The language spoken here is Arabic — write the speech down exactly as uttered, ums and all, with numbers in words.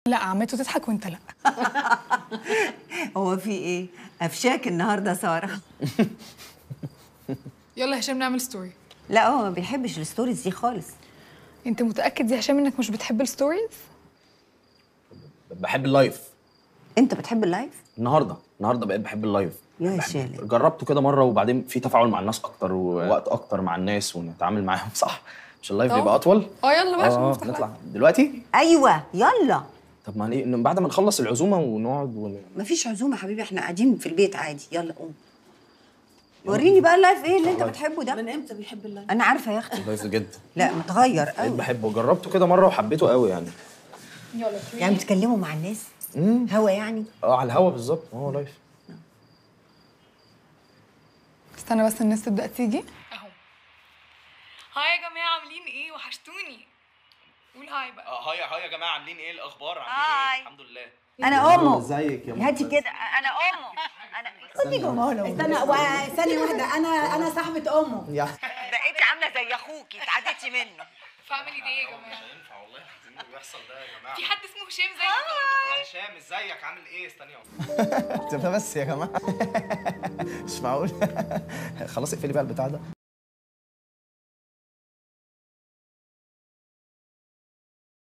لا عمته تضحك وانت لا. هو في ايه؟ قفشاك النهارده ساره. يلا هشام نعمل ستوري. لا هو ما بيحبش الستوريز دي خالص. انت متاكد يا هشام انك مش بتحب الستوريز؟ بحب اللايف. انت بتحب اللايف؟ النهارده النهارده بقيت بحب اللايف. يا شالي جربته كده مره وبعدين في تفاعل مع الناس اكتر ووقت اكتر مع الناس ونتعامل معاهم صح؟ مش اللايف بيبقى اطول؟ اه يلا بقى عشان اه نفتح نطلع لايف. دلوقتي؟ ايوه يلا. طب ما ايه بعد ما نخلص العزومه ونقعد ون... مفيش عزومه يا حبيبي، احنا قاعدين في البيت عادي. يلا قوم وريني بقى اللايف ايه اللي انت بتحبه ده. من امتى بيحب اللايف؟ انا عارفه يا اختي. اللايف جدا. لا متغير بقيت قوي. بحبه جربته كده مره وحبيته قوي يعني. يلا يعني بتكلموا مع الناس؟ امم هوا يعني؟ اه على الهوا بالظبط، هو لايف. استنى بس الناس تبدا تيجي. اهو. هاي يا جماعه عاملين ايه؟ وحشتوني. قول هاي بقى. اه هاي هاي يا جماعه عاملين ايه الاخبار؟ عاملين هاي. ايه؟ الحمد لله. انا امه. ازيك يا هاتي كده. انا امه. انا خدي جماله. استنى ثانية واحدة، أنا أنا صاحبة أمه. بقيتي عامله زي اخوكي، اتعديتي منه. فاعملي ايه يا جماعه؟ مش هينفع والله العظيم اللي بيحصل ده يا جماعه. في حد اسمه هشام زيك؟ يا هشام ازيك عامل ايه؟ استني تبقى بس يا جماعه. مش معقول. خلاص اقفلي بقى البتاع ده.